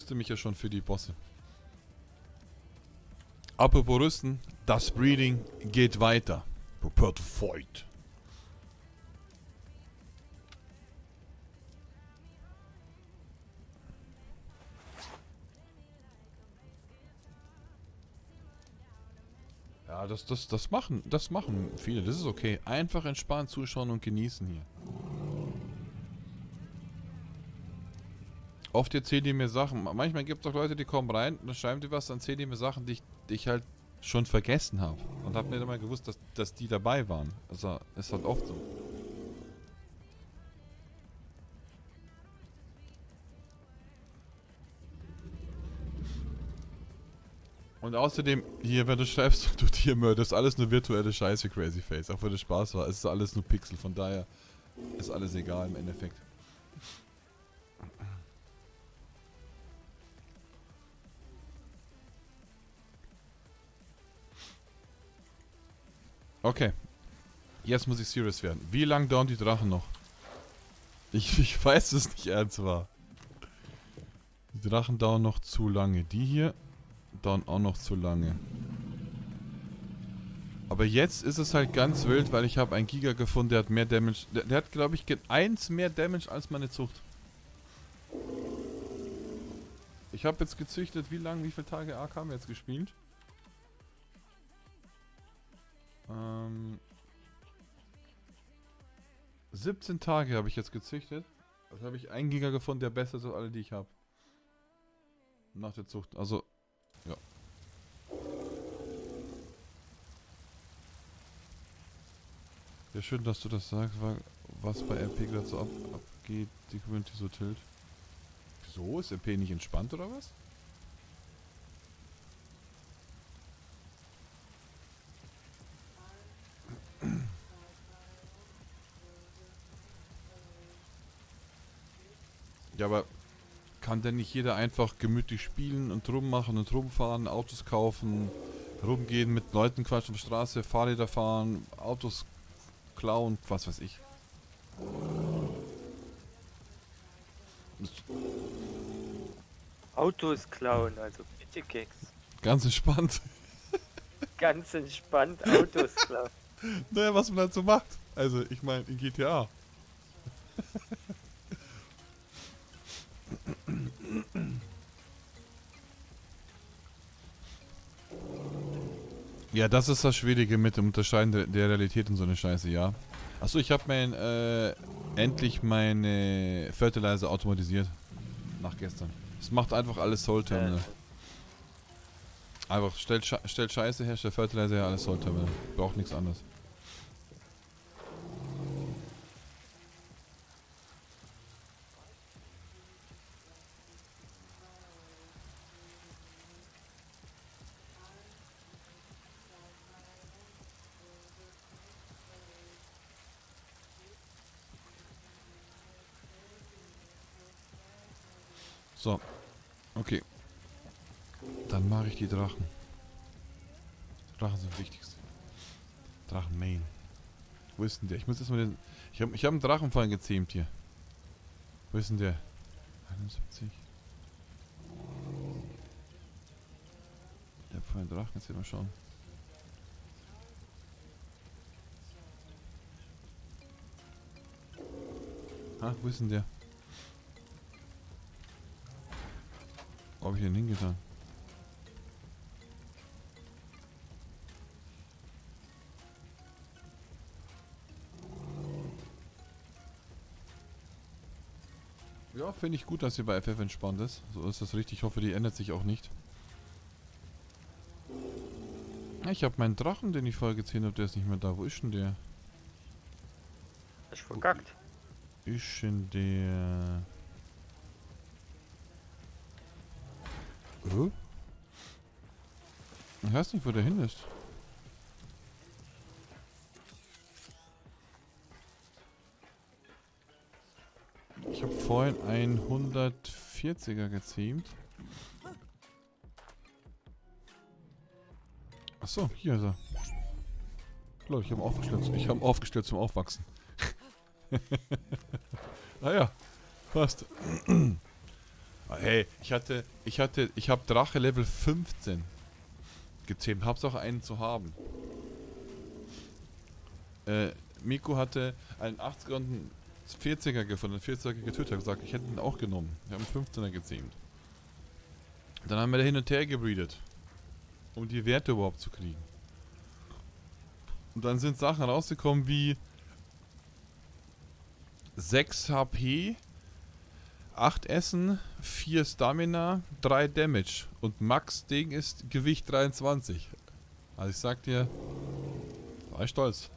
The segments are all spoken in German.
rüste mich ja schon für die Bosse. Apropos rüsten, das Breeding geht weiter. Prepare to fight. Ja, das machen viele. Das ist okay. Einfach entspannt zuschauen und genießen hier. Oft erzählen die mir Sachen. Manchmal gibt es auch Leute, die kommen rein, dann schreiben die was, dann erzählen die mir Sachen, die ich halt schon vergessen habe. Und habe nicht einmal gewusst, dass die dabei waren. Also, ist halt oft so. Und außerdem, hier, wenn du schreibst, du Tiermörder, ist alles nur virtuelle Scheiße, Crazy Face. Auch wenn es Spaß war, es ist alles nur Pixel. Von daher ist alles egal im Endeffekt. Okay. Jetzt muss ich serious werden. Wie lange dauern die Drachen noch? Ich weiß es nicht ernst war. Die Drachen dauern noch zu lange. Die hier dauern auch noch zu lange. Aber jetzt ist es halt ganz wild, weil ich habe einen Giga gefunden, der hat mehr Damage. Der hat, glaube ich, 1 mehr Damage als meine Zucht. Ich habe jetzt gezüchtet, wie viele Tage Ark haben wir jetzt gespielt? 17 Tage habe ich jetzt gezüchtet. Also habe ich einen Giga gefunden, der besser ist als alle, die ich habe. Nach der Zucht. Also, ja. Ja, schön, dass du das sagst, was bei RP gerade so abgeht, die Community so tilt. Wieso? Ist RP nicht entspannt oder was? Ja, aber kann denn nicht jeder einfach gemütlich spielen und rummachen und rumfahren, Autos kaufen, rumgehen, mit Leuten quatschen auf der Straße, Fahrräder fahren, Autos klauen, was weiß ich. Autos klauen, also bitte Keks. Ganz entspannt. Ganz entspannt Autos klauen. Naja, was man halt so macht. Also, ich meine, in GTA. Ja, das ist das Schwierige mit dem Unterscheiden der Realität und so eine Scheiße, ja. Achso, ich habe endlich meine Fertilizer automatisiert. Nach gestern. Es macht einfach alles Soul Terminal. Einfach stellt Scheiße her, stellt Fertilizer her, alles Soul Terminal. Braucht nichts anderes. So. Okay. Dann mache ich die Drachen. Drachen sind wichtigst. Drachen Main. Wo ist denn der? Ich muss erstmal den. Ich hab einen Drachen vorhin gezähmt hier. Wo ist denn der? 71. Ich hab vorhin einen Drachen, jetzt mal schauen. Ah, wo ist denn der? Wo hab ich den hingetan? Ja, finde ich gut, dass hier bei FF entspannt ist. So ist das richtig. Ich hoffe, die ändert sich auch nicht. Ich habe meinen Drachen, den ich vorher gezählt habe, der ist nicht mehr da. Wo ist denn der? Hast du verkackt? Wo ist denn der? Ich weiß nicht, wo der hin ist. Ich habe vorhin einen 140er gezähmt. Achso, hier ist er. Leute, ich habe ihn aufgestellt zum Aufwachsen. Ah ja, passt. Hey, ich habe Drache Level 15 gezähmt. Hab's auch einen zu haben. Miko hatte einen 80er und einen 40er gefunden, einen 40er getötet. Hat gesagt, ich hätte ihn auch genommen. Wir haben einen 15er gezähmt. Dann haben wir da hin und her gebreedet, um die Werte überhaupt zu kriegen. Und dann sind Sachen rausgekommen wie 6 HP, 8 Essen, 4 Stamina, 3 Damage. Und Max-Ding ist Gewicht 23. Also ich sag dir, war ich stolz.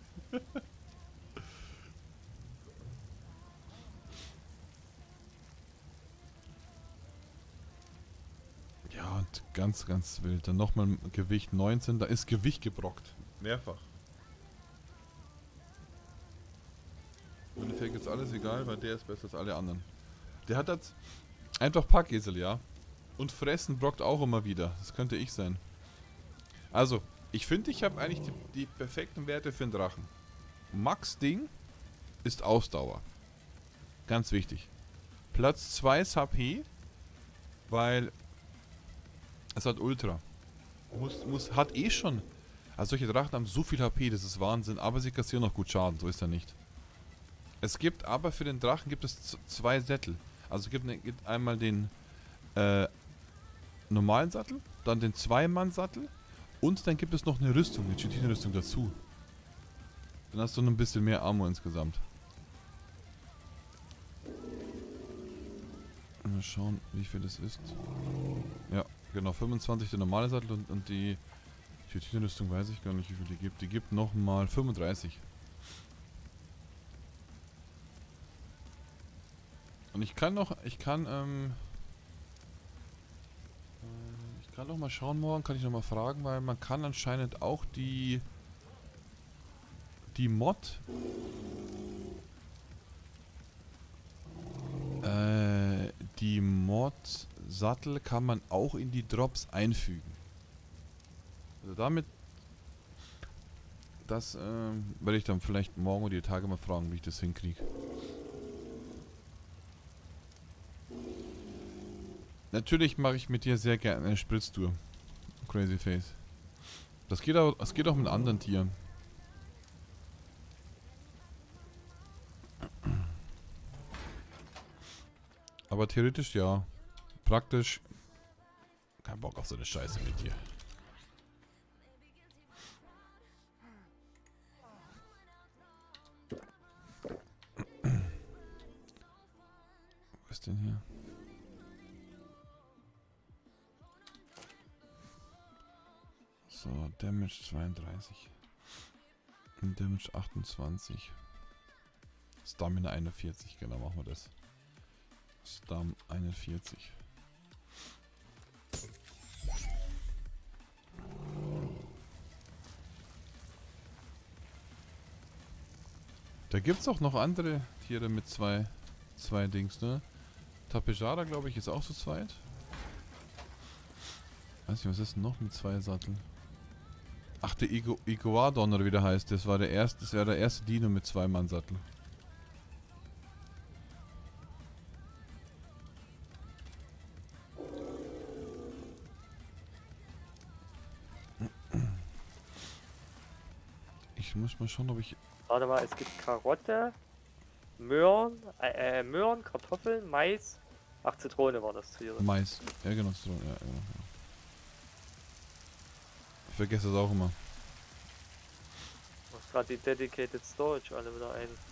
Ja, und ganz, ganz wild. Dann nochmal Gewicht 19, da ist Gewicht gebrockt. Mehrfach. Im Endeffekt ist alles egal, weil der ist besser als alle anderen. Der hat jetzt einfach Packesel, ja. Und Fressen brockt auch immer wieder. Das könnte ich sein. Also, ich finde, ich habe eigentlich die perfekten Werte für einen Drachen. Max-Ding ist Ausdauer. Ganz wichtig. Platz 2 ist HP, weil es hat Ultra. Hat eh schon. Also solche Drachen haben so viel HP, das ist Wahnsinn, aber sie kassieren noch gut Schaden, so ist er nicht. Es gibt aber für den Drachen gibt es 2 Sättel. Also gibt einmal den normalen Sattel, dann den 2-Mann-Sattel und dann gibt es noch eine Rüstung, eine Chitin-Rüstung dazu. Dann hast du noch ein bisschen mehr Armor insgesamt. Mal schauen, wie viel das ist. Ja, genau, 25 der normale Sattel und die Chitin-Rüstung weiß ich gar nicht, wie viel die gibt. Die gibt nochmal 35. Und ich kann noch mal schauen morgen, kann ich noch mal fragen, weil man kann anscheinend auch die Mod Sattel kann man auch in die Drops einfügen. Also damit das werde ich dann vielleicht morgen oder die Tage mal fragen, wie ich das hinkriege. Natürlich mache ich mit dir sehr gerne eine Spritztour. Crazy Face. Das geht auch mit anderen Tieren. Aber theoretisch ja. Praktisch. Kein Bock auf so eine Scheiße mit dir. Was ist denn hier? So, Damage 32. Und Damage 28. Stamina 41, genau, machen wir das. Stam 41. Da gibt's auch noch andere Tiere mit zwei Dings, ne? Tapejara, glaube ich, ist auch zu zweit. Weiß nicht, was ist denn noch mit 2 Satteln? Ach, der Iguadon oder wie der heißt, das wäre der erste Dino mit 2-Mann-Sattel. Ich muss mal schauen, ob ich... Warte mal, es gibt Karotte, Möhren, Kartoffeln, Mais. Ach, Zitrone war das Tiere. Mais. Ja, genau, Zitrone, ja, genau. Ich vergesse das auch immer. Ich muss gerade die Dedicated Storage alle wieder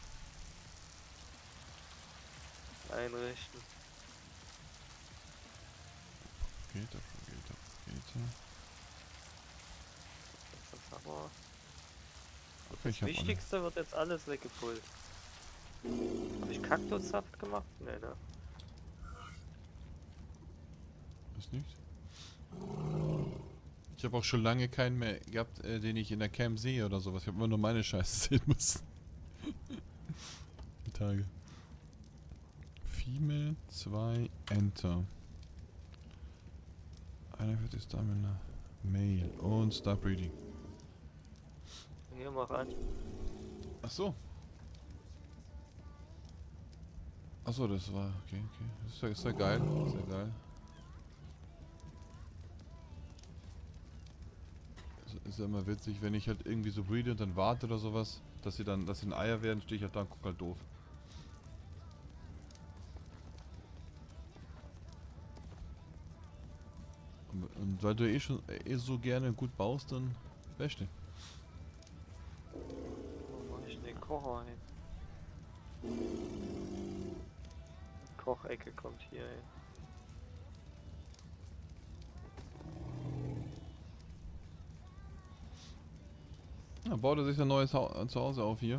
einrichten. Geht. Das haben wir. Okay, Das Wichtigste wird jetzt alles weggepult. Habe ich Kaktussaft gemacht? Nee, ne? Ist nicht? Ich habe auch schon lange keinen mehr gehabt, den ich in der Cam sehe oder sowas. Ich habe immer nur meine Scheiße sehen müssen. Die Tage. Female 2 Enter. 41 Stamina. Male und Start Breeding. Hier, mach an. Ach so. Achso, das war. Okay, okay. Ist ja geil. Ist ja geil. Ist ja immer witzig, wenn ich halt irgendwie so breede und dann warte oder sowas, dass sie ein Eier werden, stehe ich halt da und guck halt doof. Und weil du schon so gerne gut baust, dann beste. Wo mach ich denn den Kocher hin? Die Kochecke kommt hier hin. Ja, baut er sich ein neues Zuhause auf hier.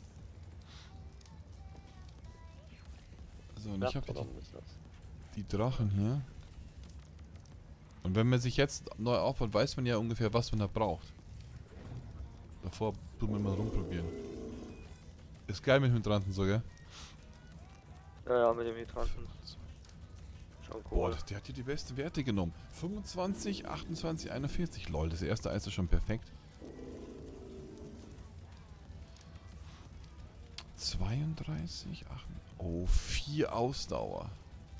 So, und ich habe die Drachen hier. Und wenn man sich jetzt neu aufbaut, weiß man ja ungefähr, was man da braucht. Davor tut man mal rumprobieren. Ist geil mit dem Hydranten so, gell? Ja, mit dem Hydranten. Schon cool. Boah, der hat hier die besten Werte genommen. 25, 28, 41. Lol, das erste Eis ist schon perfekt. 32, 8. Oh, 4 Ausdauer.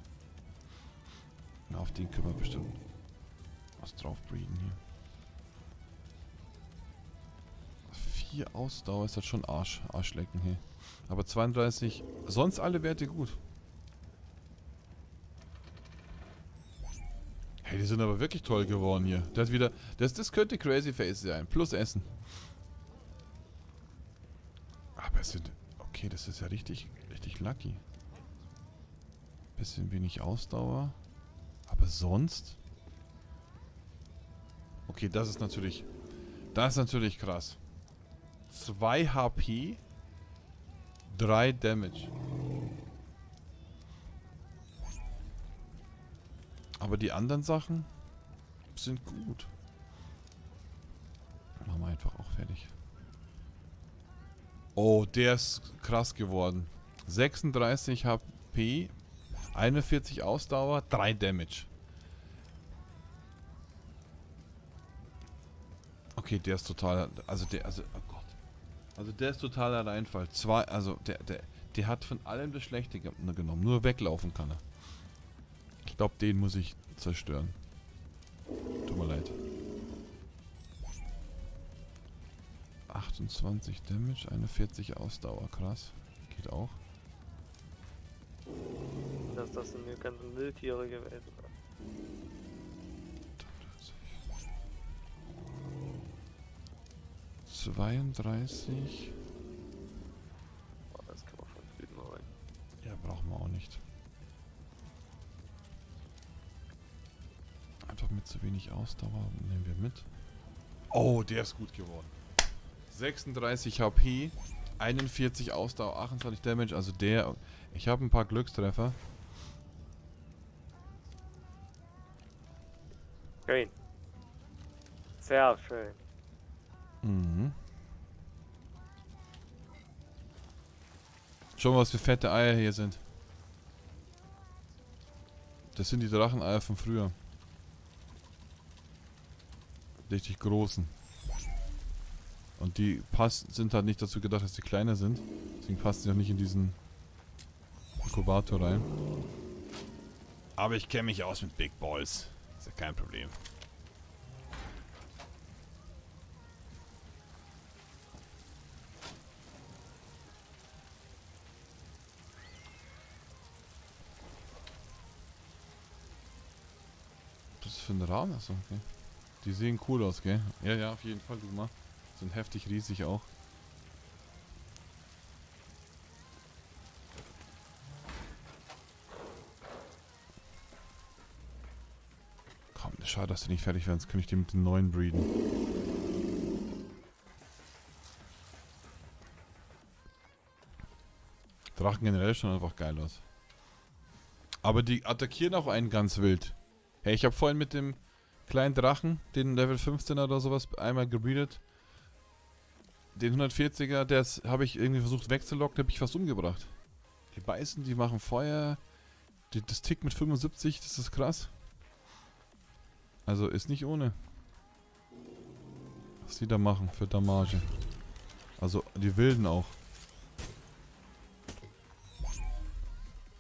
Na, auf den können wir bestimmt was drauf breeden hier. 4 Ausdauer ist das schon Arschlecken hier. Aber 32, sonst alle Werte gut. Hey, die sind aber wirklich toll geworden hier. Das hat wieder, das könnte Crazy Face sein. Plus Essen. Aber es sind, okay, das ist ja richtig lucky. Bisschen wenig Ausdauer. Aber sonst? Okay, das ist natürlich krass. 2 HP, 3 Damage. Aber die anderen Sachen sind gut. Machen wir einfach auch fertig. Oh, der ist krass geworden. 36 HP, 41 Ausdauer, 3 Damage. Okay, der ist total, oh Gott. Also der ist totaler Reinfall. Der hat von allem das Schlechte genommen. Nur weglaufen kann er. Ich glaube, den muss ich zerstören. Tut mir leid. 28 Damage, 41 Ausdauer. Krass. Geht auch. Dass das sind die ganzen Wildtiere gewesen. 32. Oh, das kann man von drüben rein. Ja, brauchen wir auch nicht. Einfach mit zu wenig Ausdauer nehmen wir mit. Oh, der ist gut geworden. 36 HP, 41 Ausdauer, 28 Damage. Also der... Ich habe ein paar Glückstreffer. Schön. Sehr schön. Mhm. Schau mal, was für fette Eier hier sind. Das sind die Dracheneier von früher. Richtig großen. Und die sind halt nicht dazu gedacht, dass die kleiner sind. Deswegen passen sie auch nicht in diesen Inkubator rein. Aber ich kenne mich aus mit Big Balls. Ist ja kein Problem. Was ist das für ein Rahmen? Achso, okay. Die sehen cool aus, gell? Ja, ja, auf jeden Fall, du mal. Sind heftig riesig auch. Komm, schade, dass die nicht fertig werden. Jetzt kann ich die mit den neuen breeden. Drachen generell schon einfach geil aus. Aber die attackieren auch einen ganz wild. Hey, ich habe vorhin mit dem kleinen Drachen, den Level 15er oder sowas, einmal gebreedet. Den 140er, das habe ich irgendwie versucht wegzulocken, habe ich fast umgebracht. Die beißen, die machen Feuer. Das tickt mit 75, das ist krass. Also ist nicht ohne. Was die da machen für Damage. Also die Wilden auch.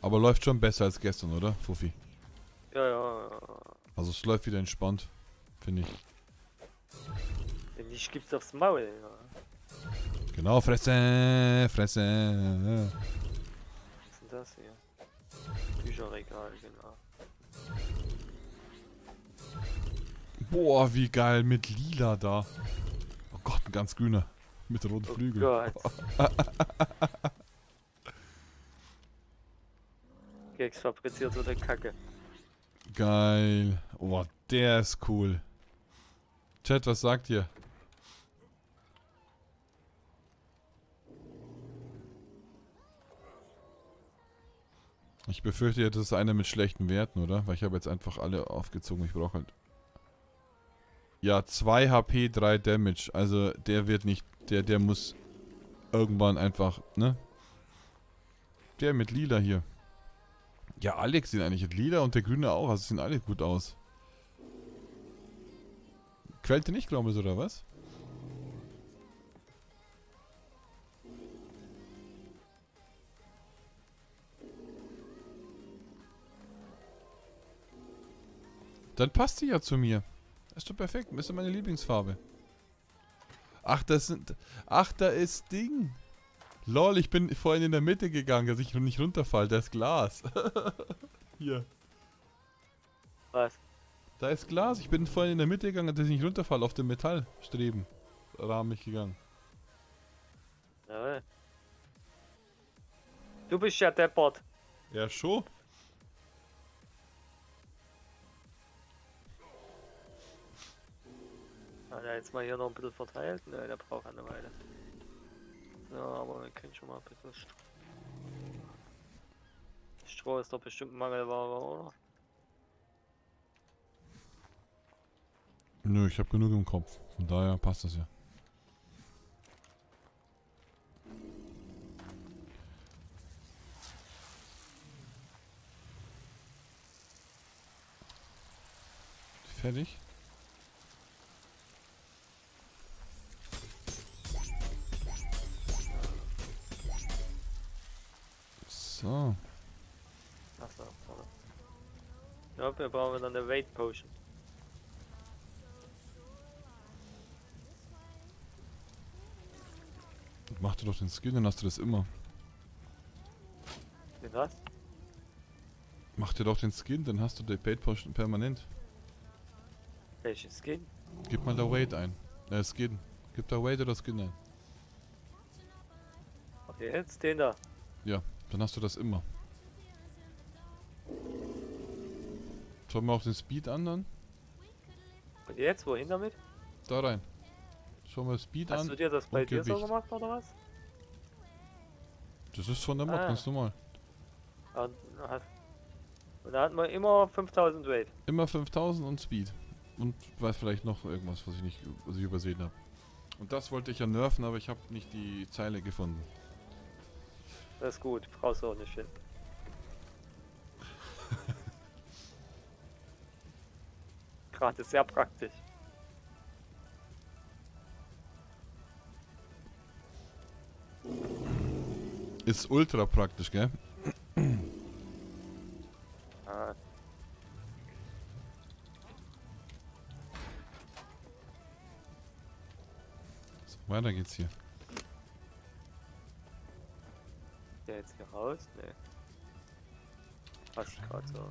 Aber läuft schon besser als gestern, oder, Fuffi? Ja, ja, ja. Also es läuft wieder entspannt, finde ich. Wenn nicht, gibt's aufs Maul. Ja. Genau, Fresse, Fresse. Was ist denn das hier? Bücherregal, genau. Boah, wie geil, mit lila da. Oh Gott, ein ganz grüner. Mit roten Oh Flügeln. Gott. Gex fabriziert so eine Kacke. Geil. Oh, der ist cool. Chat, was sagt ihr? Ich befürchte, das ist einer mit schlechten Werten, oder? Weil ich habe jetzt einfach alle aufgezogen. Ich brauche halt... Ja, 2 HP, 3 Damage. Also der wird nicht... Der muss irgendwann einfach, ne? Der mit lila hier. Ja, Alex sehen eigentlich mit lila und der grüne auch. Also sehen alle gut aus. Quält ihr nicht, glaube ich, oder was? Dann passt sie ja zu mir. Ist doch perfekt. Das ist meine Lieblingsfarbe. Ach, das sind... Ach, da ist Ding. Lol, ich bin vorhin in der Mitte gegangen, dass ich nicht runterfall. Da ist Glas. Hier. Was? Da ist Glas. Ich bin vorhin in der Mitte gegangen, dass ich nicht runterfall. Auf dem Metallstreben. Rahmen ich gegangen. Jawohl. Du bist ja deppert. Ja, schon. Hat er jetzt mal hier noch ein bisschen verteilt? Ne, der braucht eine Weile. Ja, aber wir können schon mal ein bisschen Stroh. Stroh ist doch bestimmt Mangelware, oder? Nö, ich habe genug im Kopf. Von daher passt das ja. Fertig? So. Achso, warte. Ja, wir brauchen dann eine Weight Potion. Mach dir doch den Skin, dann hast du das immer. Den was? Mach dir doch den Skin, dann hast du die Paid Potion permanent. Welches Skin? Gib mal da Weight ein. Skin. Gib da Weight oder Skin ein. Okay, jetzt den da. Ja, dann hast du das immer. Schauen wir auch den Speed an dann. Und jetzt, wohin damit? Da rein. Schauen wir Speed Hast an. du dir das bei und dir so Gewicht. gemacht oder was? Das ist von der Mod, ganz normal. Und, und da hat man immer 5000 Weight. Immer 5000 und Speed. Und weiß vielleicht noch irgendwas, was ich übersehen habe. Und das wollte ich ja nerven, aber ich habe nicht die Zeile gefunden. Das ist gut, brauchst du auch nicht finden. Gerade sehr praktisch. Ist ultra praktisch, gell? Ah, So, weiter geht's hier. der jetzt hier raus? Ne. Passt gerade so.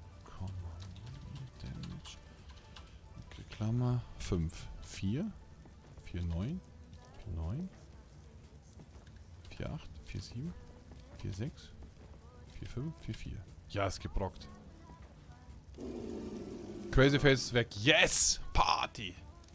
Damage. Okay, Klammer 5. 4. 4, 9. 4, 9. 4, 8. 4, 7. 4, 6. 4, 5. 4, 4. Ja, ist gebrockt. Crazy Face ist weg. Yes! Party!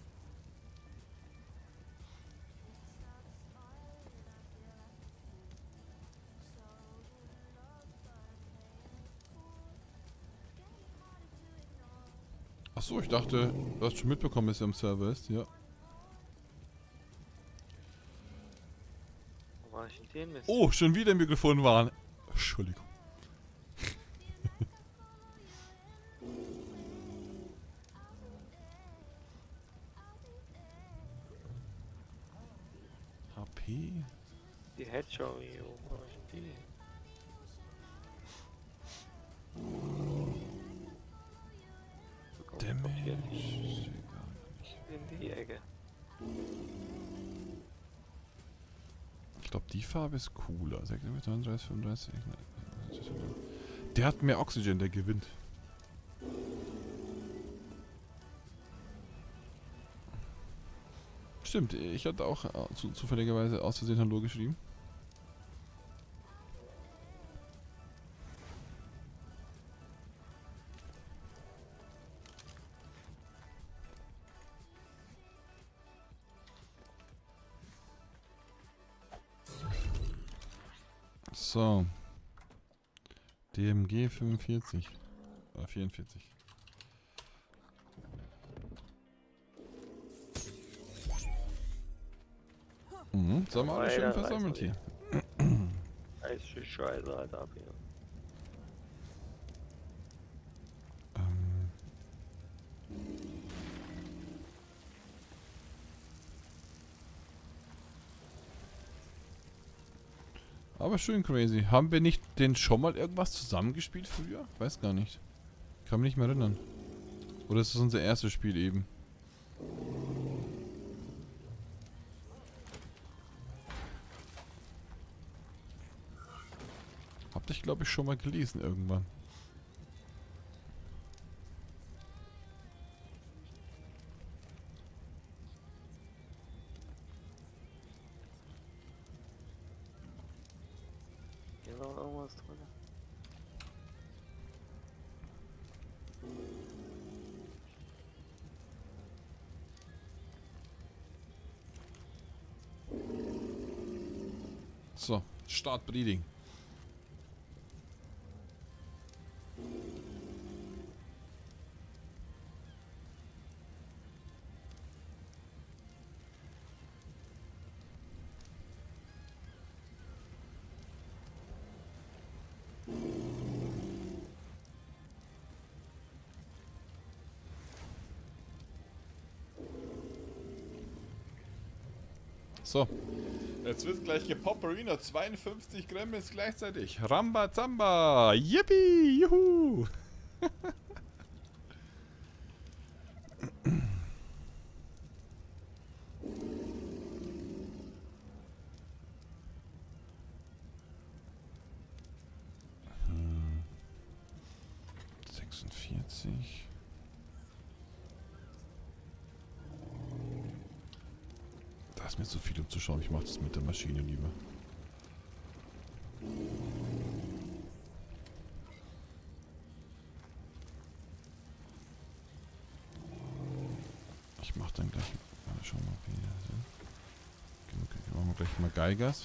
Achso, ich dachte, du hast schon mitbekommen, dass er im Server ist. Ja. Wo war ich denn den Mist? Oh, schon wieder im Mikrofon waren. Entschuldigung. HP. Die Hedgehog, wo war ich denn die? Hier Damage. Ist egal, nicht. in die Ecke. Ich glaube, die Farbe ist cooler. 36, 35. Der hat mehr Oxygen, der gewinnt. Stimmt, ich hatte auch zufälligerweise aus Versehen Hallo geschrieben. So. DMG 45. Oder 44. Mhm, sind wir alle schön Weiter versammelt hier. Scheiße, Scheiße, Alter, ab hier. Ähm. Aber schön crazy. Haben wir nicht den schon mal irgendwas zusammengespielt früher? Weiß gar nicht. Kann mich nicht mehr erinnern. Oder ist das unser erstes Spiel eben? Hab dich, glaube ich, schon mal gelesen irgendwann. Hier noch irgendwas drin. So, Start Breeding. So. Jetzt wird gleich gepopperino. 52 Gramm ist gleichzeitig. Ramba Zamba. Yippie. Juhu. Hm. 46. Da ist mir zu viel umzuschauen. Ich mache das mit der Maschine lieber. Ich mache dann gleich. Schauen wir mal, wie wir sind. Okay, machen wir gleich mal Geigers.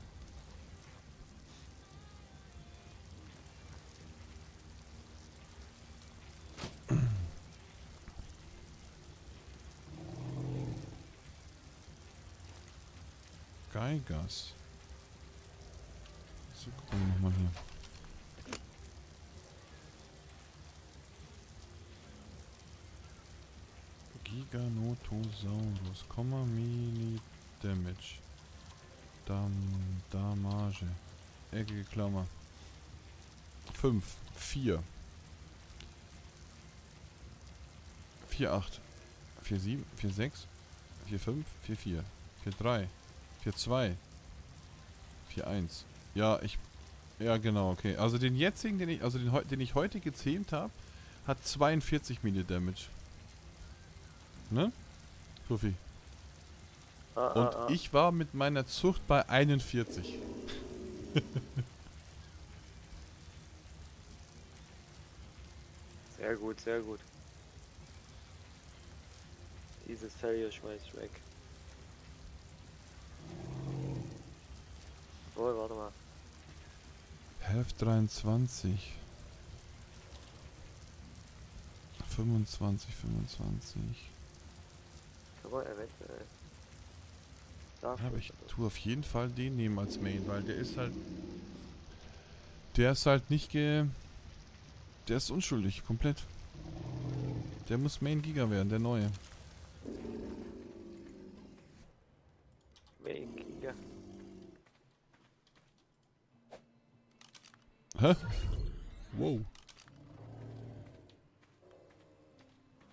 Geigers. So, gucken wir nochmal hier. Giganotosaurus, Mini Damage. Damage. Eckige Klammer. 5, 4. 4, 8. 4, 7, 4, 6. 4, 5, 4, 4. 4, 3. 4, 2. 4, 1. Ja, ja, genau, okay. Also den jetzigen, den ich heute gezähmt habe, hat 42 Mini Damage. Ne? Fuffi. Und ich war mit meiner Zucht bei 41. Sehr gut, sehr gut. Dieses Teil hier schmeiß ich weg. Oh, warte mal. Hälfte 23. 25, 25. Aber eventuell. Aber ich tue auf jeden Fall den nehmen als Main, weil der ist halt nicht der ist unschuldig, komplett. Der muss Main Giga werden, der neue. Main Giga. Hä? Wow.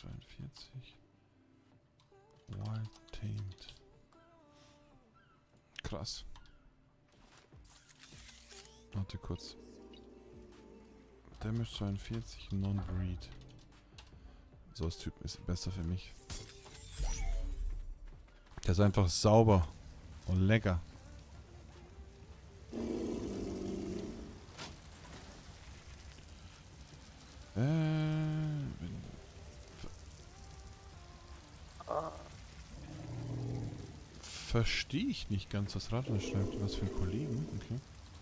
42. Wild Tamed. Krass. Warte kurz. Damage 42, Non-Breed. So als Typ ist besser für mich. Der ist einfach sauber und lecker. Verstehe ich nicht ganz, was Radler schreibt. Was für ein Kollegen? Okay.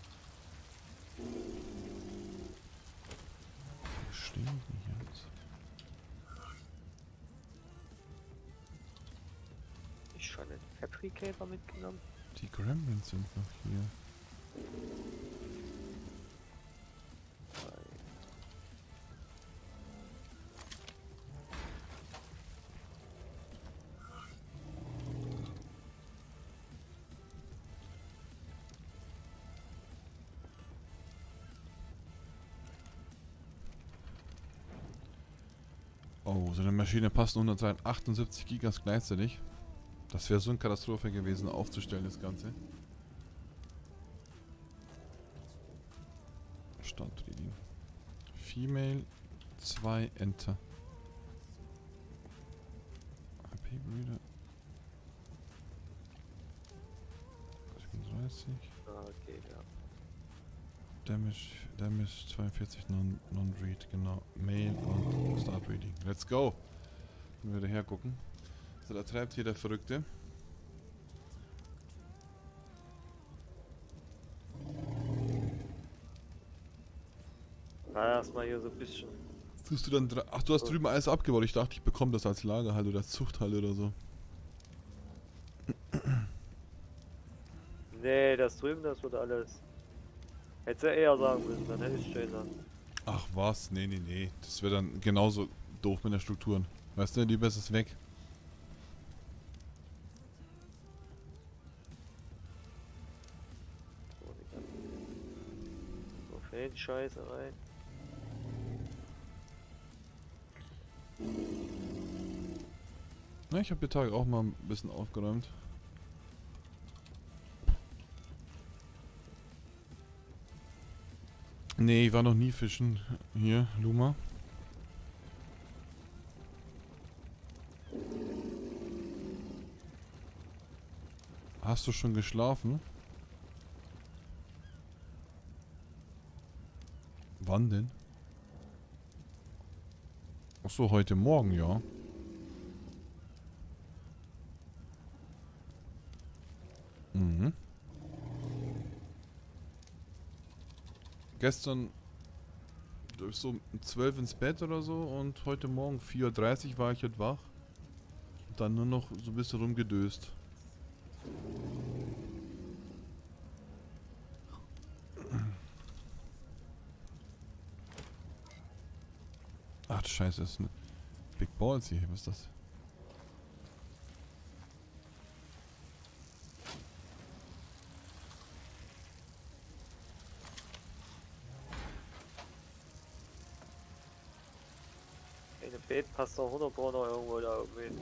Verstehe ich nicht ganz. Ich schon einen Fabricator mitgenommen. Die Gremlins sind noch hier. Oh, so eine Maschine passt 178 Gigas gleichzeitig. Das wäre so eine Katastrophe gewesen, aufzustellen, das Ganze. Standreading. Female 2 Enter. IP Breeder. 37. Okay, ja. Damage 42 Non-Read, genau. Mail und Start Reading. Let's go! Können wir daher gucken. So, da treibt hier der Verrückte. Na, erstmal hier so ein bisschen. Tust du dann. Ach, du hast drüben alles abgebaut. Ich dachte, ich bekomme das als Lagerhalle oder als Zuchthalle oder so. Nee, das drüben, das wird alles. Hättest du ja eher sagen müssen, dann hätte ich stehen lassen. Ach was? Nee, nee, nee. Das wäre dann genauso doof mit den Strukturen. Weißt du, lieber ist es weg. So viel Scheiße rein. Na, ich habe die Tage auch mal ein bisschen aufgeräumt. Nee, ich war noch nie fischen. Hier, Luma. Hast du schon geschlafen? Wann denn? Ach so, heute Morgen, ja. Mhm. Gestern so um 12 ins Bett oder so und heute Morgen 4:30 Uhr war ich halt wach. Und dann nur noch so ein bisschen rumgedöst. Ach du Scheiße, das ist eine Big Balls hier. Was ist das? Eine Beet passt doch 100 noch irgendwo da irgendwie.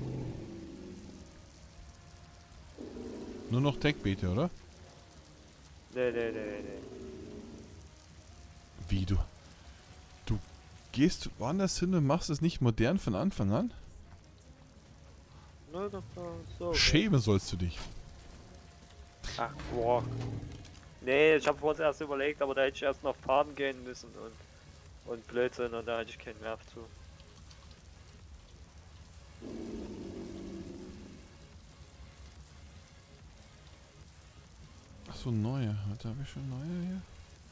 Nur noch Tech-Beete, oder? Nee. Wie du? Du gehst woanders hin und machst es nicht modern von Anfang an? Nein, doch, so. Schämen sollst du dich. Ach, boah. Nee, ich habe vorhin erst überlegt, aber da hätte ich erst noch fahren gehen müssen und Blödsinn und da hatte ich keinen Nerv zu. Ach so, neue. Da habe ich schon neue hier.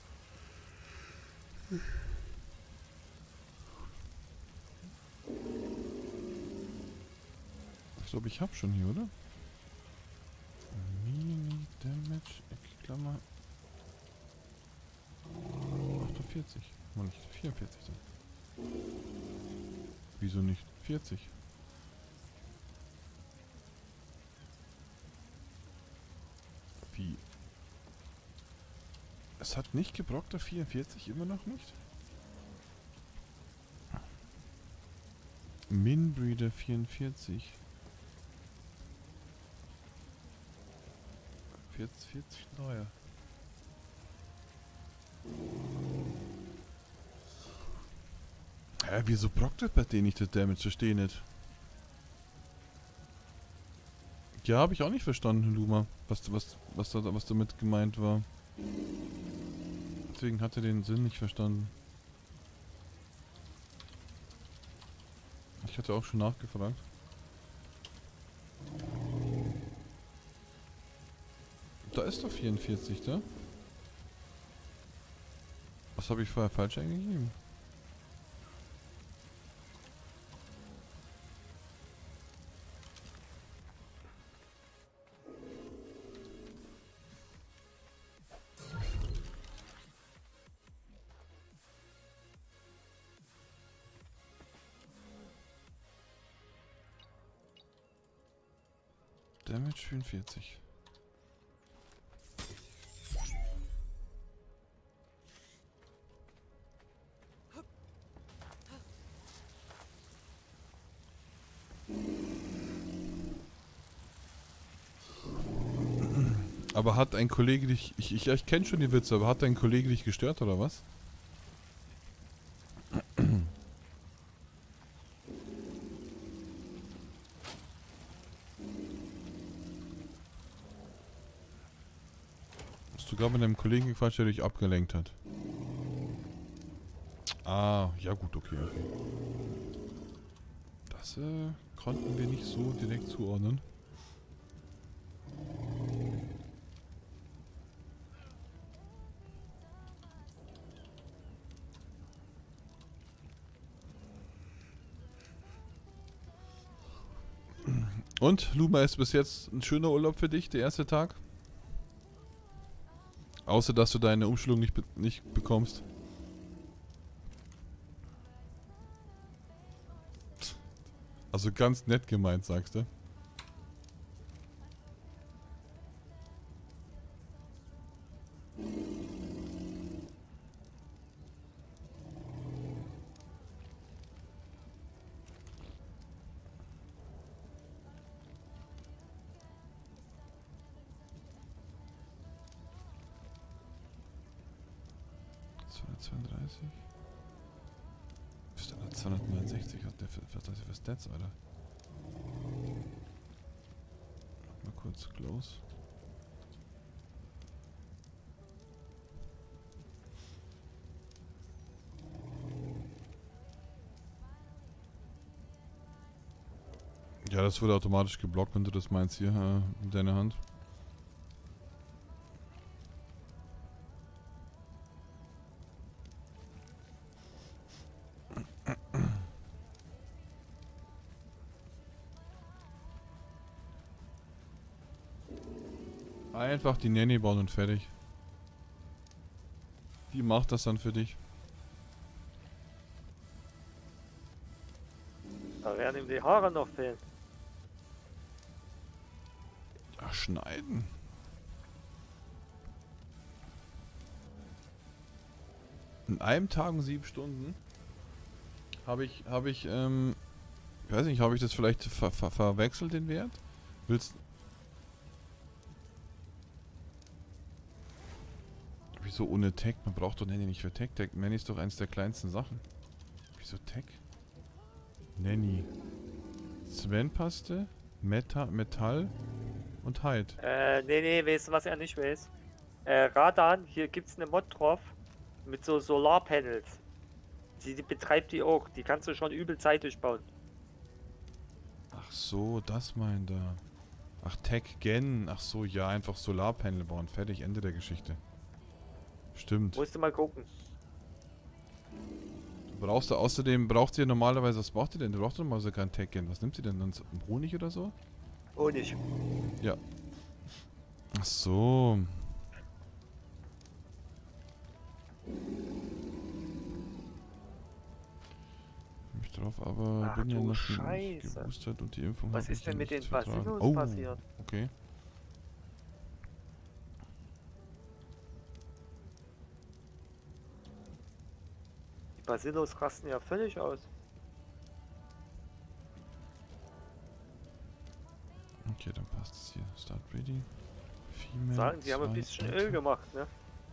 Ich glaube, ich habe schon hier, oder? Mini Damage, Klammer. 48. Mal nicht 44 dann. Wieso nicht 40? Wie? Es hat nicht gebrockt, der 44 immer noch nicht? Minbreeder 44. 40 neue. Hä, wieso brockt das bei denen nicht das Damage? Verstehe nicht. Ja, habe ich auch nicht verstanden, Luma. Was damit gemeint war. Deswegen hat er den Sinn nicht verstanden. Ich hatte auch schon nachgefragt. Da ist doch 44, da? Was habe ich vorher falsch eingegeben? Damage 44. Aber hat ein Kollege dich... Ich kenne schon die Witze, aber hat dein Kollege dich gestört oder was? Hast du gerade mit einem Kollegen gequatscht, der dich abgelenkt hat? Ah, ja gut, okay. Das konnten wir nicht so direkt zuordnen. Und, Luma, ist bis jetzt ein schöner Urlaub für dich, der erste Tag? Außer, dass du deine Umschulung nicht bekommst. Also ganz nett gemeint, sagst du? Ist der 269? Hat der was hat der für Stats, Alter? Mal kurz close. Ja, das wurde automatisch geblockt, wenn du das meinst hier in deiner Hand. Einfach die Nanny bauen und fertig. Die macht das dann für dich. Da werden ihm die Haare noch fehlen. Ach, schneiden. In einem Tag und 7 Stunden ich weiß nicht, habe ich das vielleicht verwechselt, den Wert? Willst... Wieso ohne Tag? Man braucht doch Nanny nicht für Tag. Nanny ist doch eins der kleinsten Sachen. Wieso Tag? Nanny. Sven-Paste, Metall und Hide. Nee, weißt du, was er nicht weiß? Radan, hier gibt's eine Mod drauf mit so Solarpanels. Die betreibt die auch. Die kannst du schon übel zeitig bauen. Ach so, das meint er. Ach, Tech-Gen. Ach so, ja, einfach Solarpanel bauen. Fertig, Ende der Geschichte. Stimmt. Musst du mal gucken. Brauchst du außerdem, braucht ihr normalerweise, was braucht ihr denn? Du brauchst normalerweise kein Tech-Gen. Was nimmt ihr denn dann? Honig oder so? Honig. Ja. Ach so. Mich drauf, aber Ach, bin ja du noch Scheiße. nicht geboostert und die Impfung Was habe ich ist denn mit nicht den vertragen. Basilos passiert? Okay. Die Basilos rasten ja völlig aus. Okay, dann passt es hier. Start ready. Female Sagen, sie haben ein 2 bisschen Enter. Öl gemacht, ne?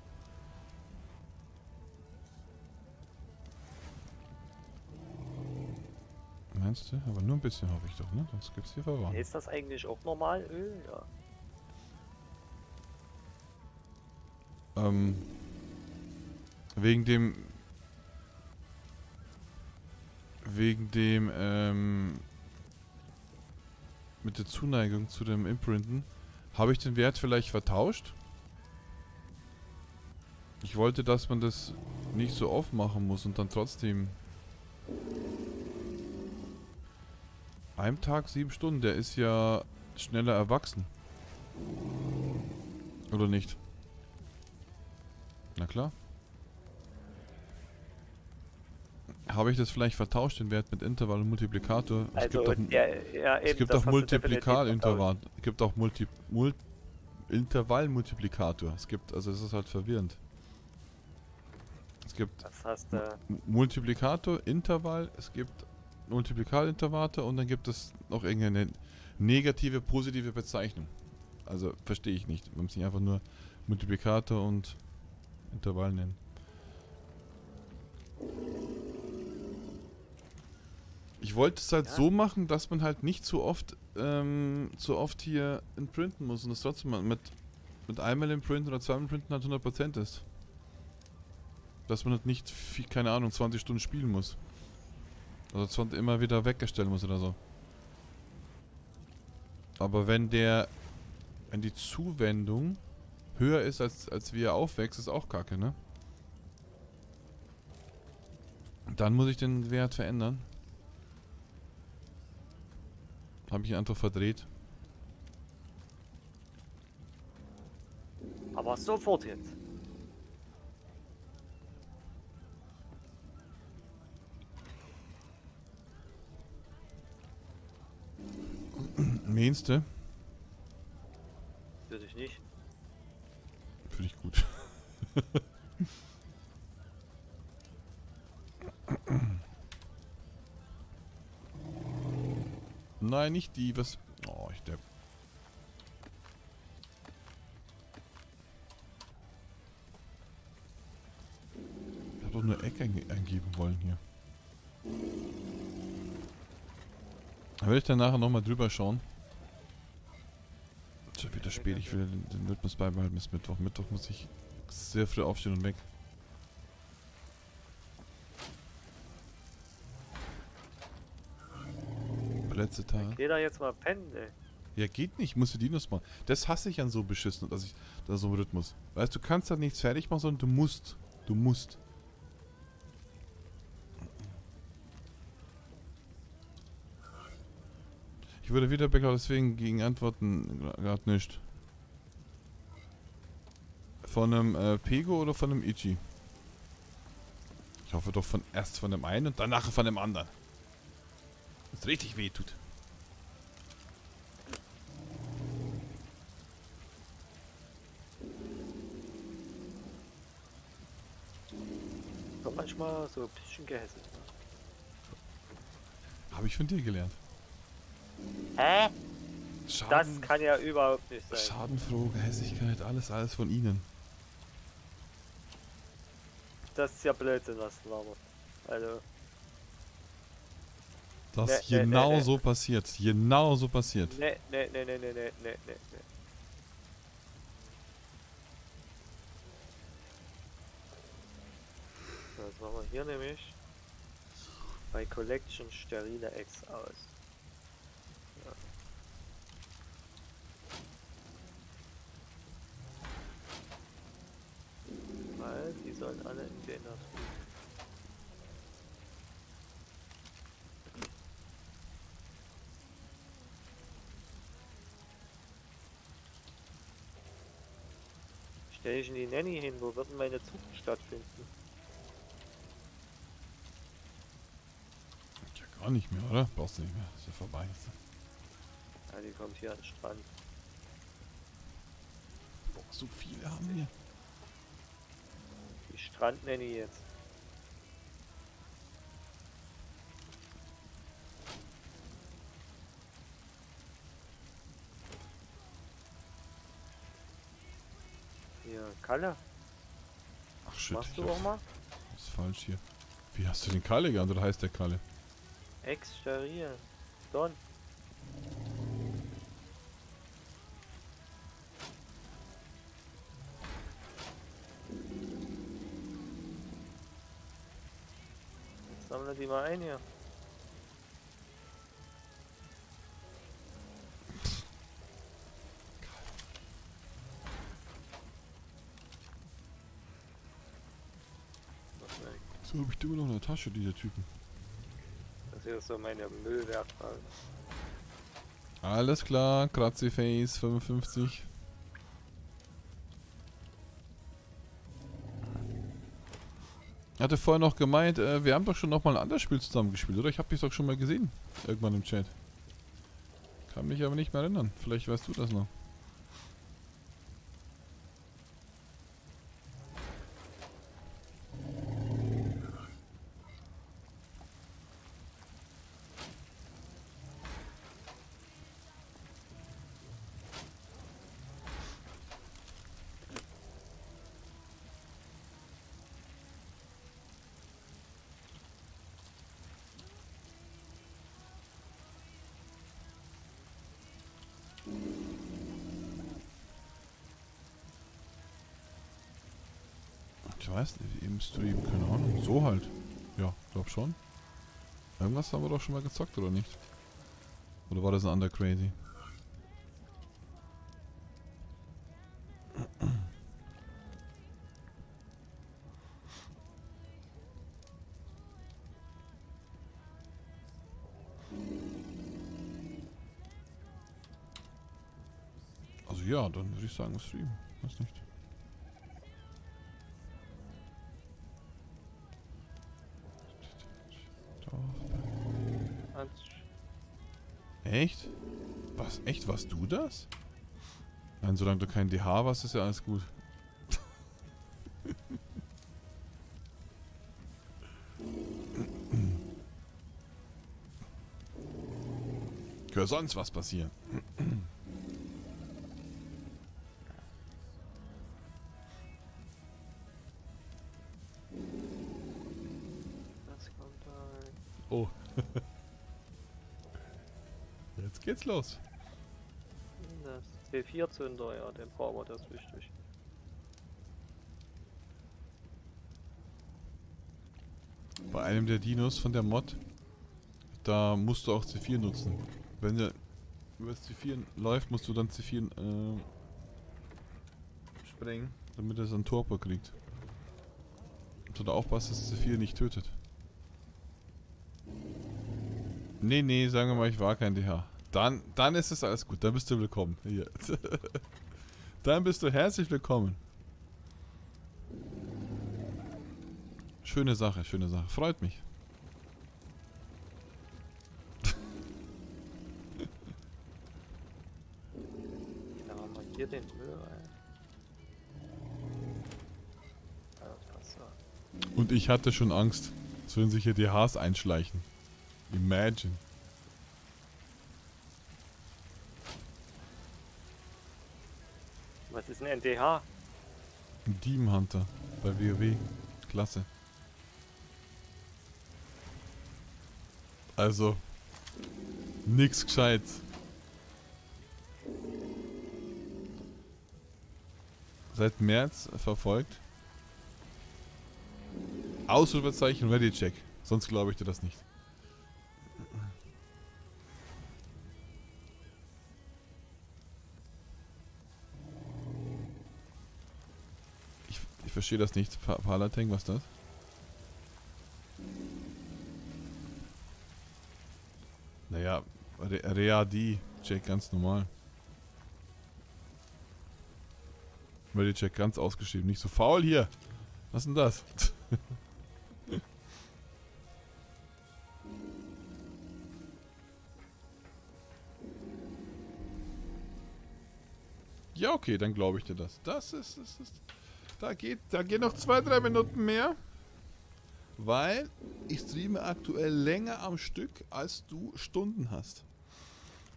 Meinst du? Aber nur ein bisschen hoffe ich doch, ne? Sonst gibt's hier Verwarnung. Ist das eigentlich auch normal Öl? Ja. Wegen dem... mit der Zuneigung zu dem Imprinten, habe ich den Wert vielleicht vertauscht? Ich wollte, dass man das nicht so oft machen muss und dann trotzdem... Einem Tag 7 Stunden, der ist ja schneller erwachsen. Oder nicht? Na klar. Habe ich das vielleicht vertauscht, den Wert mit Intervall und Multiplikator? Es Also, gibt auch, ja, es eben, gibt das auch hast du definitiv vertauscht. Multiplikalintervall. Es gibt auch Intervallmultiplikator. Es gibt, also es ist halt verwirrend. Es gibt Das hast du. Multiplikator, Intervall, es gibt Multiplikalintervator und dann gibt es noch irgendeine negative, positive Bezeichnung. Also verstehe ich nicht. Man muss nicht einfach nur Multiplikator und Intervall nennen. Ich wollte es halt Ja. so machen, dass man halt nicht zu oft hier imprinten muss und es trotzdem mal mit einmal imprinten oder zweimal imprinten halt 100% ist. Dass man halt nicht, viel, keine Ahnung, 20 Stunden spielen muss. Also 20 immer wieder weggestellt muss oder so. Aber wenn die Zuwendung höher ist, als wie er aufwächst, ist auch kacke, ne? Dann muss ich den Wert verändern. Habe ich ihn einfach verdreht. Aber sofort jetzt. Meinst du? Würde ich nicht. Finde ich gut. Nein, nicht die, was... Oh, ich der... Ich hab doch nur Eck eingeben wollen hier. Da will ich dann nachher nochmal drüber schauen. Schon wieder spät, ich will den Rhythmus beibehalten bis Mittwoch. Mittwoch muss ich sehr früh aufstehen und weg. Letzte Tag. Geh da jetzt mal pennen, ey. Ja, geht nicht, musst du Dinos machen. Das hasse ich an so beschissen, dass ich da so einen Rhythmus. Weißt du, kannst halt nichts fertig machen, sondern du musst. Du musst. Ich wurde wieder beklaut, deswegen gegen Antworten gerade nicht. Von einem Pego oder von einem Ichi? Ich hoffe doch erst von dem einen und danach von dem anderen. Was richtig weh tut. Doch manchmal so ein bisschen gehässig. Habe ich von dir gelernt. Hä? Schaden, Das kann ja überhaupt nicht sein. Schadenfrohe Gehässigkeit, alles von ihnen. Das ist ja Blödsinn, was du labert. Also, Das Nee, genau nee. so passiert. Genau so passiert. ne. So, jetzt machen wir hier nämlich bei Collection sterile Eggs aus. Ja. Weil die sollen alle in den da drüben. Stelle ich in die Nanny hin, wo wird denn meine Zucht stattfinden? Ja, gar nicht mehr, oder? Brauchst du nicht mehr. Ist ja vorbei. Ja, die kommt hier an den Strand. Boah, so viele haben wir. Die Strand-Nanny jetzt. Kalle, Ach shit, machst du auch mal? das ist falsch hier. Wie hast du den Kalle gelernt, oder heißt der Kalle? Exterieren. Don. Jetzt sammle die mal ein hier. Was weg. So habe ich immer noch in der Tasche, diese Typen. Das hier ist so meine Müllwerkbank. Alles klar, Kratziface 55. Hatte vorher noch gemeint, wir haben doch schon noch mal ein anderes Spiel zusammen gespielt, oder? Ich habe dich doch schon mal gesehen. Irgendwann im Chat. Kann mich aber nicht mehr erinnern. Vielleicht weißt du das noch. Ich weiß nicht, im Stream, keine Ahnung. So halt. Ja, glaub schon. Irgendwas haben wir doch schon mal gezockt, oder nicht? Oder war das ein anderer Crazy? Also ja, dann würde ich sagen Stream. Weiß nicht. Echt? Was? Echt? Warst du das? Nein, solange du kein DH warst, ist ja alles gut. Könnte sonst was passieren. Das kommt rein. Oh. Jetzt geht's los. Das C4-Zünder, ja, den brauchen wir, das ist wichtig. Bei einem der Dinos von der Mod, da musst du auch C4 nutzen. Wenn der über das C4 läuft, musst du dann C4 sprengen, damit er so ein Torpor kriegt. Und du aufpasst, dass C4 nicht tötet. Nee, nee, sagen wir mal, ich war kein DH. Dann ist es alles gut, dann bist du willkommen. Hier. Dann bist du herzlich willkommen. Schöne Sache, schöne Sache. Freut mich. Dann haben wir hier den Müll rein. Ja, das passt so. Und ich hatte schon Angst, es würden sich hier DHs einschleichen. Imagine. Was ist ein NDH? Ein Demon Hunter bei WoW. Klasse. Also, nix Gescheites. Seit März verfolgt. Ausrufezeichen Ready Check. Sonst glaube ich dir das nicht. Ich verstehe das nicht. Palateng, was ist das? Naja, Ready-Check ganz normal. Ready-Check ganz ausgeschrieben. Nicht so faul hier. Was ist denn das? Ja, okay, dann glaube ich dir das. Das ist. Da gehen noch 2-3 Minuten mehr. Weil ich streame aktuell länger am Stück, als du Stunden hast.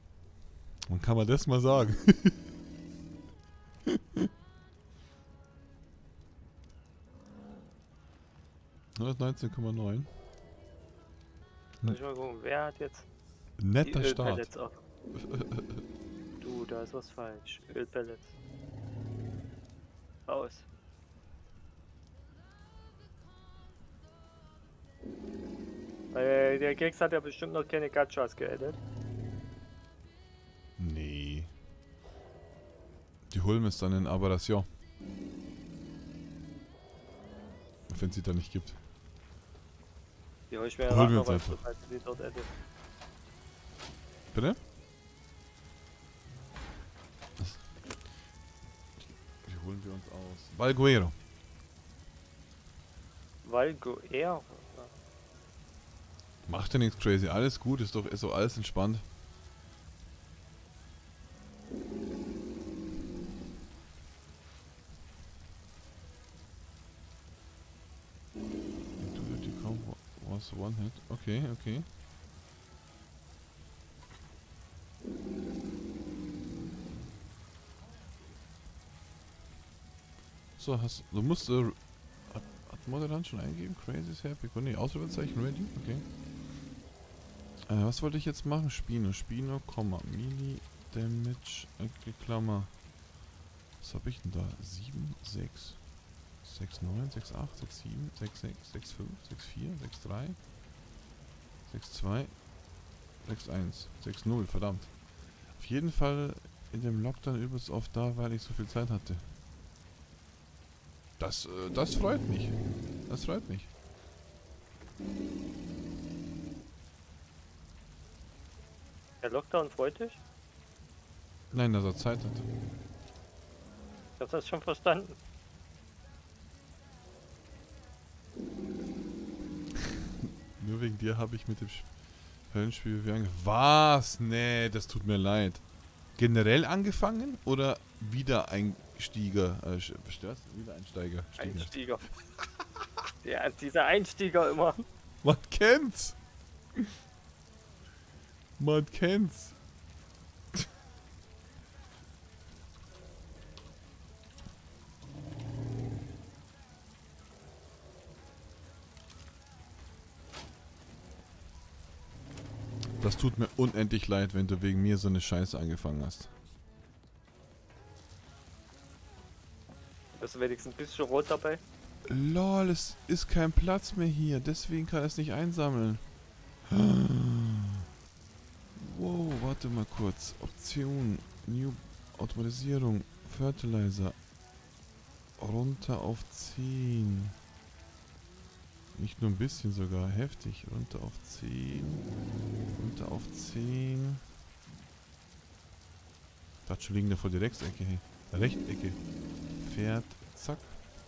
Und kann man das mal sagen? 119,9. Muss ich mal gucken, wer hat jetzt Netter die Start. Ölpellets auf? Du, da ist was falsch. Ölpellets. Raus. Weil der Gex hat ja bestimmt noch keine Gachas geedit. Nee. Die holen wir es dann in Aberration. Wenn es sie da nicht gibt. Die hol ich mir Holen wir noch, uns weil einfach. sobald sie dort edit. Bitte? Die holen wir uns aus. Valguero. Valgo er. Macht ja nichts crazy. Alles gut. Ist so alles entspannt. Was one hit? Okay, okay. So, du musst hat Moderant schon eingegeben? Crazy is happy. Nee, Ausrufezeichen ready? Okay. Was wollte ich jetzt machen? Spino, Komma, Mili, Damage, Klammer. Was habe ich denn da? 7, 6, 6, 9, 6, 8, 6, 7, 6, 6, 6, 5, 6, 4, 6, 3, 6, 2, 6, 1, 6, 0, verdammt. Auf jeden Fall in dem Lockdown übelst oft da, weil ich so viel Zeit hatte. Das freut mich. Das freut mich. Der Lockdown freut dich? Nein, dass er Zeit hat. Ich hab das schon verstanden. Nur wegen dir habe ich mit dem Höllenspiel wieder angefangen. Was? Nee, das tut mir leid. Generell angefangen oder Wiedereinsteiger? Wiedereinsteiger. Einsteiger. Dieser Einsteiger immer. Man kennt's. Man kennt's. Das tut mir unendlich leid, wenn du wegen mir so eine Scheiße angefangen hast. Bist du wenigstens ein bisschen rot dabei? Lol, es ist kein Platz mehr hier, deswegen kann es nicht einsammeln. Wow, warte mal kurz. Option, New Automatisierung, Fertilizer. Runter auf 10. Nicht nur ein bisschen sogar, heftig. Runter auf 10. Runter auf 10. Da schon liegen da vor die Rechtsecke, hey. Rechtecke. Fährt, zack.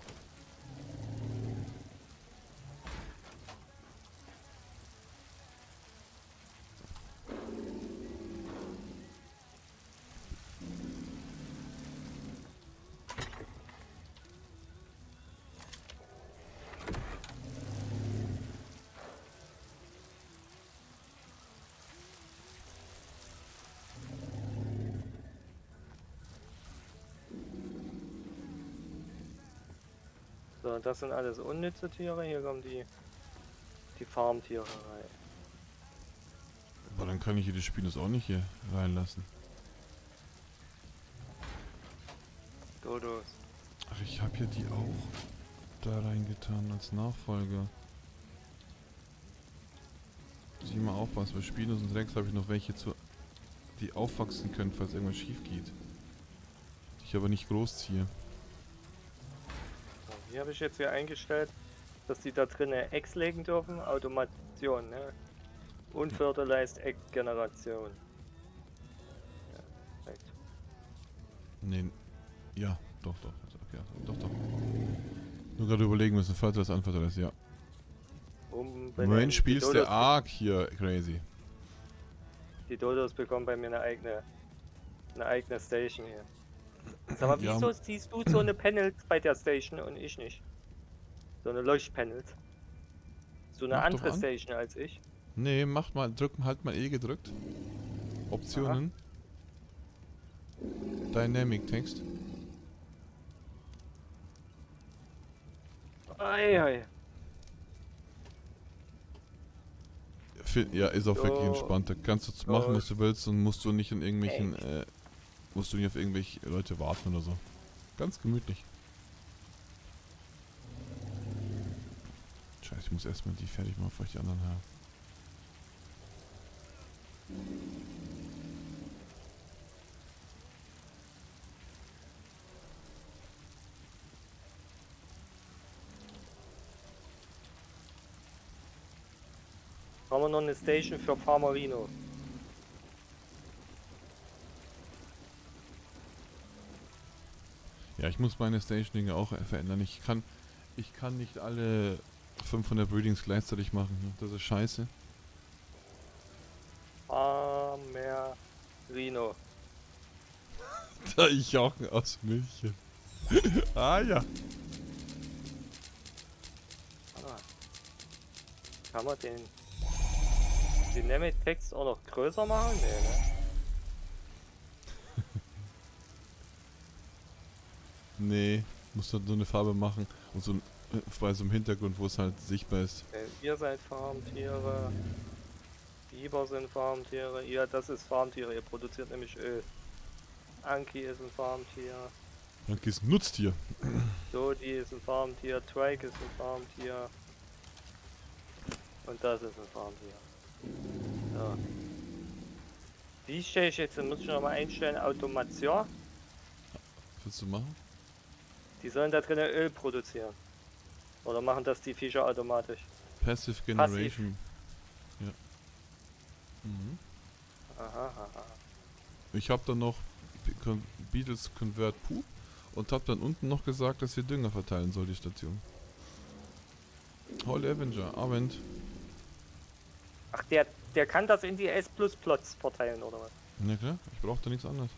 So, das sind alles unnütze Tiere. Hier kommen die Farmtiere rein. Aber dann kann ich hier die Spinos auch nicht hier reinlassen. Dodos. Ach, ich habe ja die auch da reingetan als Nachfolger. Muss ich mal aufpassen, bei Spinos und Rex habe ich noch welche, die aufwachsen können, falls irgendwas schief geht. Die ich aber nicht großziehe. So, hier habe ich jetzt hier eingestellt, dass die da drinnen Eggs legen dürfen. Automation, ne? Unfertilized Egg Generation. Ja, perfekt. Nee, ja, doch. Okay, doch. Nur gerade überlegen müssen, Fertilizer, Unfertilizer, ja. Moment, spielst du arg hier, crazy. Die Dodos bekommen bei mir eine eigene Station hier. Sag mal, wieso siehst du so eine Panels bei der Station und ich nicht? So eine Leuchtpanels. So eine andere Station als ich. Nee, halt mal E gedrückt. Optionen. Aha. Dynamic Text. Ei. Ja, ist auch wirklich So. entspannt. Da kannst du machen, was du willst und musst du nicht in irgendwelchen, Echt? musst du nicht auf irgendwelche Leute warten oder so. Ganz gemütlich. Scheiße, ich muss erstmal die fertig machen, bevor ich die anderen habe. Haben wir noch eine Station für Farmerino? Ja, ich muss meine Station-Dinge auch verändern. Ich kann nicht alle 500 Breedings gleichzeitig machen. Ne? Das ist scheiße. Farmerino. Da ich auch aus Milchchen. Ah ja. Ah. Kann man den Dynamic-Text auch noch größer machen? Nee, ne? Nee, musst du nur eine Farbe machen. Und so bei so einem Hintergrund, wo es halt sichtbar ist. Ihr seid Farmtiere. Biber sind Farmtiere. Ihr, das ist Farmtiere. Ihr produziert nämlich Öl. Anki ist ein Farmtier. Anki ist ein Nutztier. Dodi ist ein Farmtier. Trike ist ein Farmtier. Und das ist ein Farmtier. So. Wie stelle ich jetzt? Dann muss ich noch mal einstellen. Automation. Willst du machen? Die sollen da drinnen Öl produzieren. Oder machen das die Viecher automatisch? Passive Generation. Ja. Mhm. Aha, aha. Ich habe dann noch Beatles Convert Poop und habe dann unten noch gesagt, dass ihr Dünger verteilen soll, die Station. Holy Avenger, Abend. Ach, der kann das in die S++ verteilen, oder was? Ja klar, ich brauche da nichts anderes.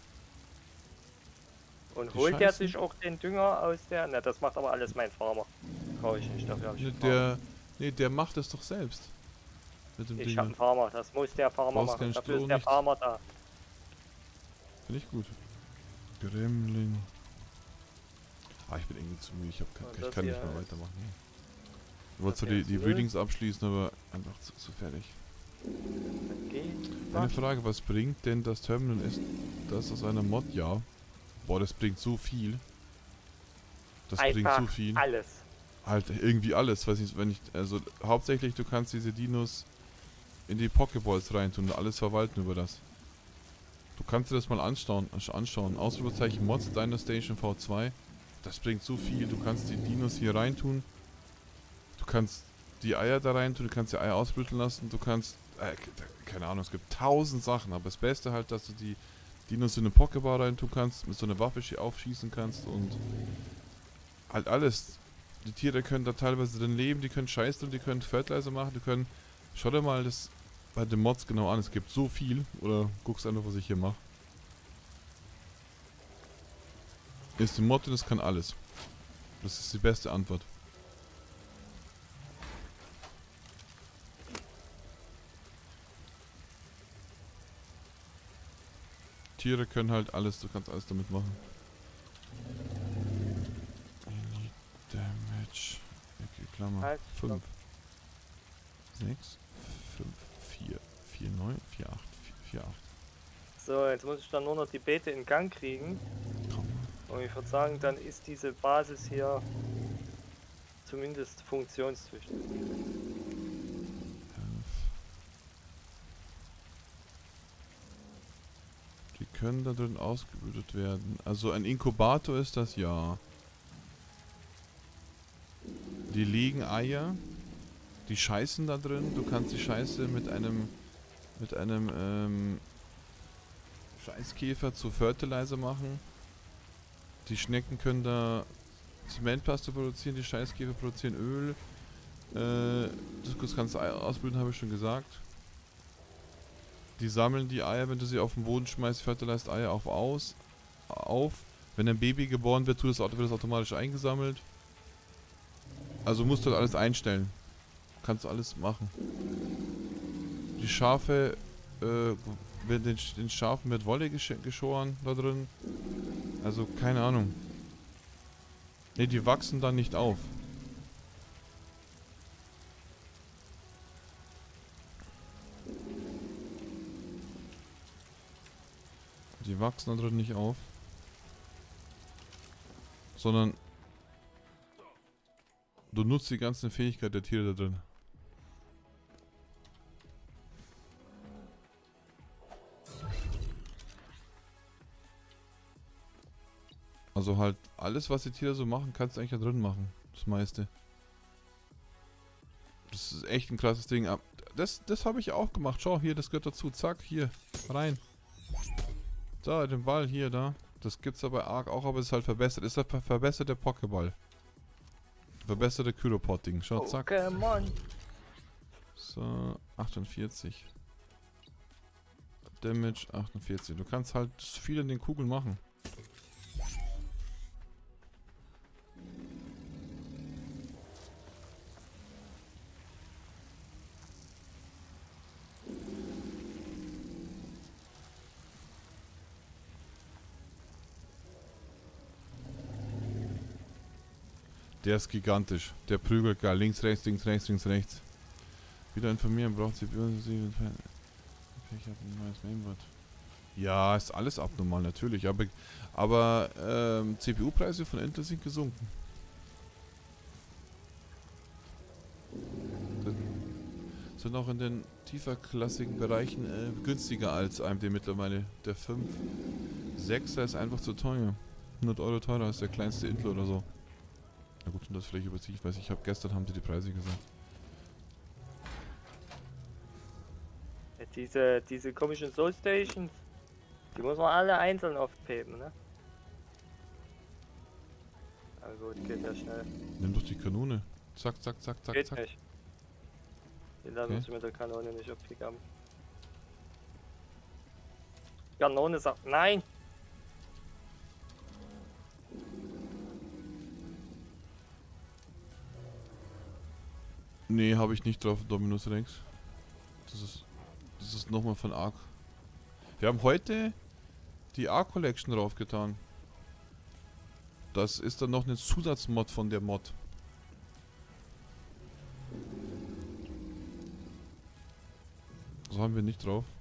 Und Die holt der Scheiße? sich auch den Dünger aus der... Na, das macht aber alles mein Farmer. Brauche ich nicht, dafür habe ich einen Farmer. Der macht es doch selbst. Mit dem Ich Dünger. habe einen Farmer, das muss der Farmer Brauchst machen. keinen Dafür Stroh, ist der nichts. Farmer da. Finde ich gut. Gremlin. Ah, ich bin irgendwie zu müde. Ich das kann nicht hier mehr weitermachen. Nee. Ich wollte zwar hier die ist Readings abschließen, aber einfach zu fertig. Eine Frage, was bringt denn das Terminal? Ist das aus einer Mod? Ja. Boah, das bringt so viel. Das bringt einfach so viel. alles. Halt irgendwie alles, weiß nicht, wenn ich, also hauptsächlich du kannst diese Dinos in die Pokeballs reintun und alles verwalten über das. Du kannst dir das mal anschauen. Ausrufezeichen Mods Dino Station V2. Das bringt so viel. Du kannst die Dinos hier reintun. Du kannst die Eier da reintun. Du kannst die Eier ausbrüten lassen. Du kannst, keine Ahnung, es gibt 1000 Sachen. Aber das Beste halt, dass du die Dinos in eine Pokeball reintun kannst, mit so einer Waffe aufschießen kannst und halt alles. Die Tiere können da teilweise drin leben, die können Scheiß und die können Fertilizer machen, die können... Schau dir mal das bei den Mods genau an, es gibt so viel. Oder guckst einfach, was ich hier mache. Ist die Mod und es kann alles. Das ist die beste Antwort. Tiere können halt alles, du kannst alles damit machen. Any Damage. Okay, Klammer. Halt, 5, 6, 5, 4, 4, 9, 4, 8, 4, 8. So, jetzt muss ich dann nur noch die Beete in Gang kriegen. Und ich würde sagen, dann ist diese Basis hier zumindest funktionstüchtig. Die können da drin ausgebrütet werden. Also ein Inkubator ist das, ja. Die legen Eier. Die scheißen da drin. Du kannst die Scheiße mit einem Scheißkäfer zu Fertilizer machen. Die Schnecken können da Zementpaste produzieren, die Scheißkäfer produzieren Öl. Das kannst du ausbrüten, habe ich schon gesagt. Die sammeln die Eier, wenn du sie auf den Boden schmeißt, fertilized Eier auf. Wenn ein Baby geboren wird, wird das automatisch eingesammelt. Also musst du halt alles einstellen. Kannst du alles machen. Die Schafe, den Schafen wird Wolle geschoren da drin. Also keine Ahnung. Ne, die wachsen dann nicht auf. Die wachsen da drin nicht auf. Sondern du nutzt die ganzen Fähigkeiten der Tiere da drin. Also halt alles, was die Tiere so machen, kannst du eigentlich da drin machen. Das meiste. Das ist echt ein krasses Ding. Das habe ich auch gemacht. Schau, hier, das gehört dazu. Zack, hier, rein. Da, den Ball hier, da. Das gibt's ja bei Ark auch, aber es ist halt verbessert. Ist der verbesserte Pokéball. Verbesserte Kyropod-Ding. Schau, zack. Pokémon. So, 48. Damage 48. Du kannst halt viel in den Kugeln machen. Der ist gigantisch. Der prügelt geil. Links, rechts, links, rechts, links, rechts. Wieder informieren, braucht sie. Ich habe ein neues Mainboard. Ja, ist alles abnormal, natürlich. Aber CPU-Preise von Intel sind gesunken. Sind auch in den tieferklassigen Bereichen günstiger als AMD mittlerweile. Der 5.6er ist einfach zu teuer. 100 Euro teurer als der kleinste Intel oder so. Na gut, und das vielleicht überziehe ich, weiß ich habe gestern haben sie die Preise gesagt. Ja, diese komischen Soul Stations, die muss man alle einzeln aufheben, ne? Aber gut, geht ja schnell. Nimm doch die Kanone. Zack, zack, zack, zack, Geht zack. nicht. Die lassen uns mit der Kanone nicht aufpicken. Kanone sagt nein! Nee, habe ich nicht drauf, Dominus Rex. Das ist nochmal von Ark. Wir haben heute die Ark Collection draufgetan. Das ist dann noch eine Zusatzmod von der Mod. Das haben wir nicht drauf.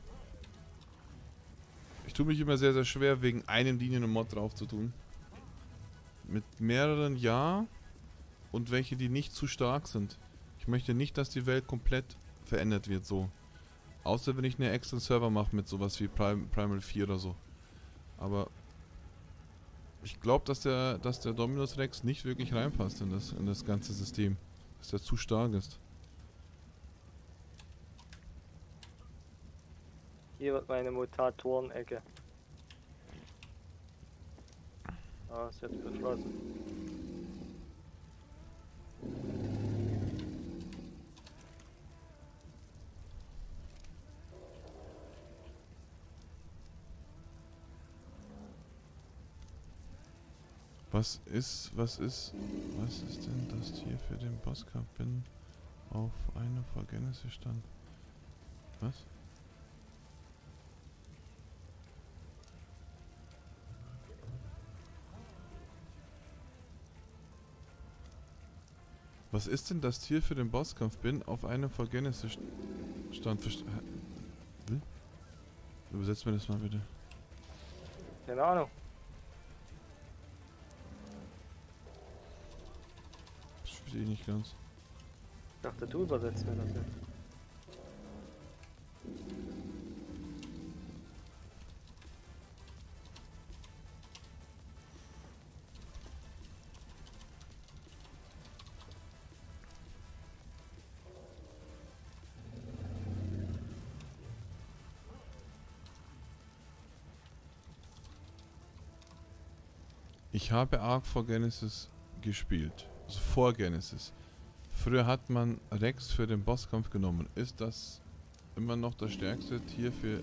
Ich tue mich immer sehr, sehr schwer, wegen einem Linien eine Mod drauf zu tun. Mit mehreren ja. Und welche, die nicht zu stark sind. Ich möchte nicht, dass die Welt komplett verändert wird, so. Außer wenn ich einen extra Server mache mit sowas wie Primal 4 oder so. Aber ich glaube, dass der Dominus Rex nicht wirklich reinpasst in das ganze System. Dass der zu stark ist. Hier wird meine Mutatoren-Ecke. Ah, ist jetzt beschlossen. Was ist denn das Tier für den Bosskampf? Bin auf eine Vorgenesis stand. Was? Was ist denn das Tier für den Bosskampf? Bin auf eine Vorgenesis stand. Übersetzt mir das mal bitte. Keine Ahnung. Das verstehe ich nicht ganz. Ich dachte, du übersetzt mir das jetzt. Ich habe Ark vor Genesis gespielt. Also vor Genesis. Früher hat man Rex für den Bosskampf genommen. Ist das immer noch das stärkste Tier für